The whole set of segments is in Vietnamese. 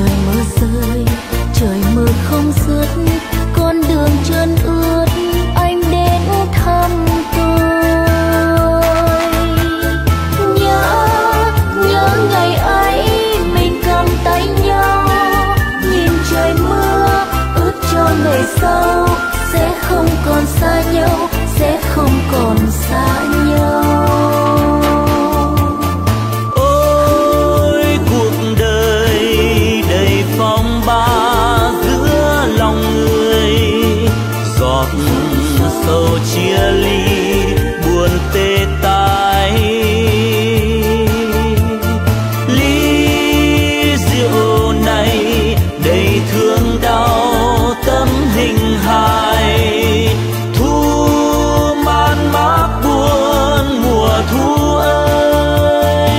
trời mưa rơi, trời mưa không dứt, con đường trơn ướt anh đến thăm tôi. Nhớ ngày ấy mình cầm tay nhau, nhìn trời mưa ướt cho ngày sau sẽ không còn xa nhau, sẽ không còn xa nhau. Ôi cuộc đời đầy phong ba giữa lòng người, giọt sầu chia ly buồn tê tái. Ly rượu này đầy thương đau tâm hình hài, thu man mác buồn mùa thu ơi.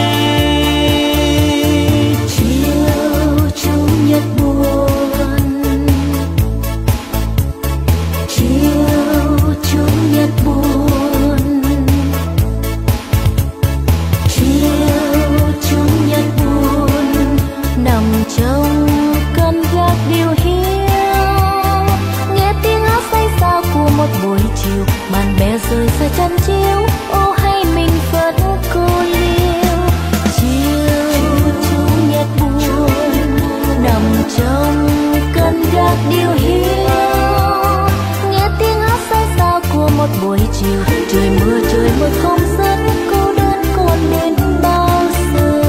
Chiều chủ nhật buồn, chiều chủ nhật buồn, chiều chủ nhật buồn, nằm trong căn gác điều hiu, nghe tiếng hát xanh xao của một buổi chiều, bạn bè rời xa chăn chiếu, ô hay mình vẫn cô liêu. Chiều chủ nhật buồn, nằm trong căn gác điều hiu, nghe tiếng hát xanh xao của một buổi chiều, trời mưa không dứt, cô đơn còn đến bao giờ.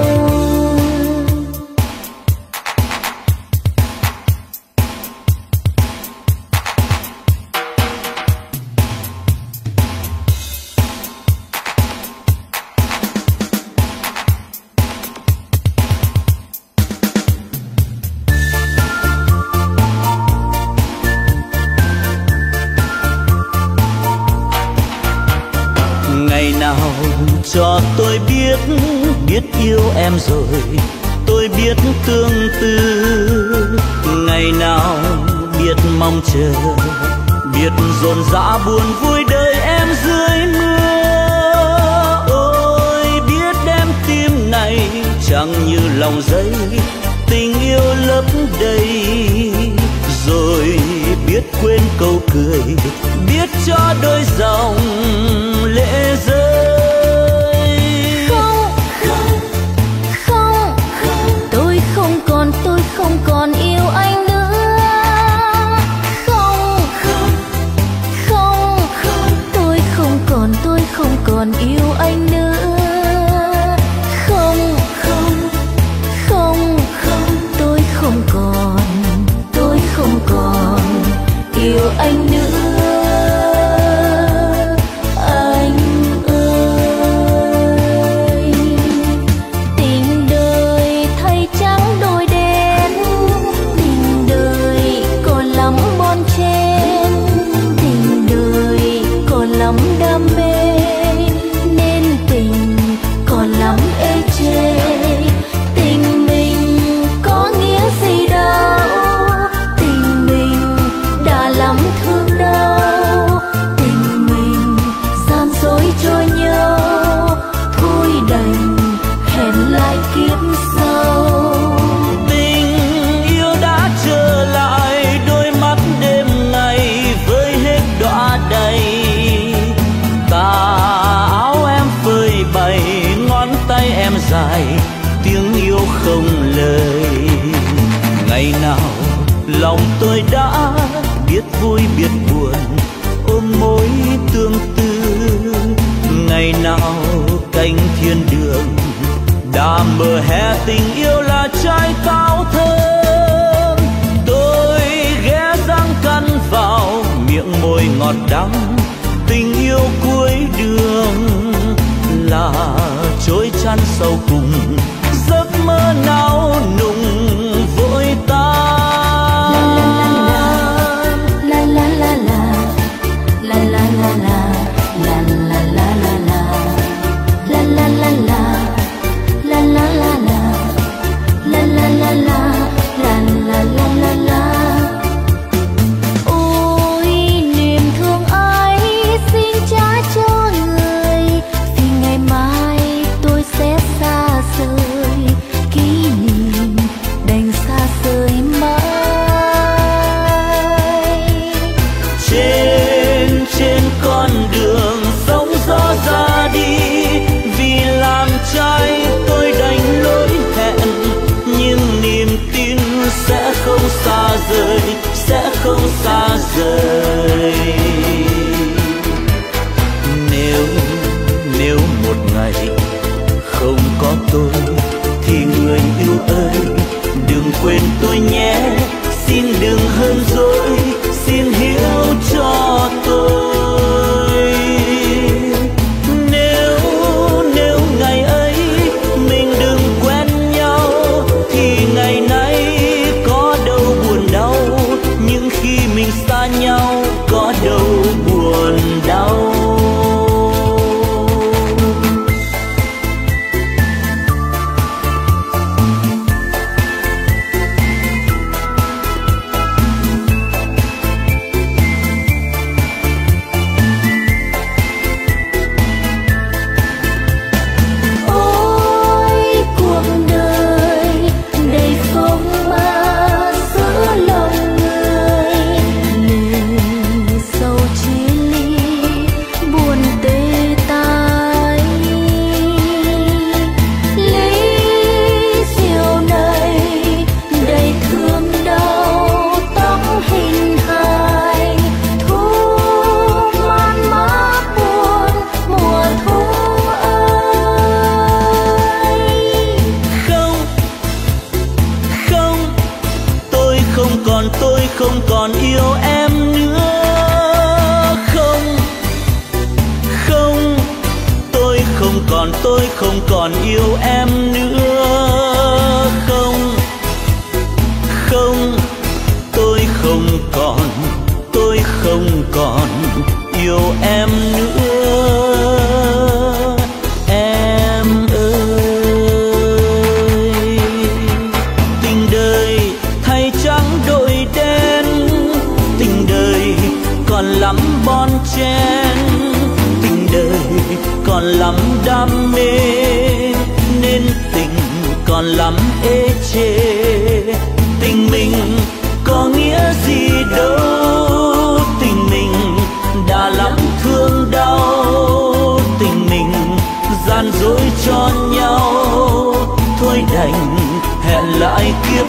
Ngày nào cho tôi biết yêu em rồi tôi biết tương tư. Ngày nào biết mong chờ, biết dồn dã buồn vui đời em dưới mưa. Ôi biết đem tim này chẳng như lòng giấy, tình yêu lấp đầy. Rồi biết quên câu cười, biết cho đôi dòng lệ rơi. Không, tôi không còn yêu anh nữa. Không, tôi không còn yêu anh nữa. Không, tôi không còn yêu anh nữa. Anh ơi, tình đời thay trắng đổi đen, tình đời còn lắm bon chen, tình đời còn lắm đam mê, nên tình còn lắm ê chê. Tình mình có nghĩa gì đâu, tình mình đã lắm thương đau, tình mình gian dối cho nhau, thôi đành hẹn lại kiếp sau. Tình yêu đã trở lại đôi mắt đêm ngày với hết đọa đầy. Tà áo em phơi bày, ngón tay em dài, tiếng yêu không lời. Ngày nào lòng tôi đã biết vui biết buồn, ôm mối tương tư. Ngày nào cánh thiên đường đã mở hè, tình yêu là trái cao thơm. Tôi ghé răng cắn vào miệng môi ngọt đắng, tình yêu cuối đường là trôi chăn sâu cùng, giấc mơ nao nùng vội tan. Ôi niềm thương ấy xin trả cho người, vì ngày mai tôi sẽ xa. rời mãi. Trên con đường sóng gió ra đi, vì làm trai tôi đánh lối hẹn, nhưng niềm tin sẽ không xa rời, sẽ không xa rời. Nếu một ngày không có tôi thì người yêu ơi đừng quên tôi nhé, xin đừng hơn dỗi, xin hiểu cho tôi. Nếu ngày ấy mình đừng quen nhau thì ngày nay có đâu buồn đau, nhưng khi mình xa nhau có đâu buồn đau. Không còn yêu em nữa, tôi không còn yêu em nữa, tôi không còn yêu em nữa. Em ơi, tình đời thay trắng đổi đen, tình đời còn lắm bon chen, tình đời còn lắm đam mê, nên tình còn lắm ê chê. Tình mình có nghĩa gì đâu, tình mình đã lắm thương đau, tình mình gian dối cho nhau, thôi đành hẹn lại kiếp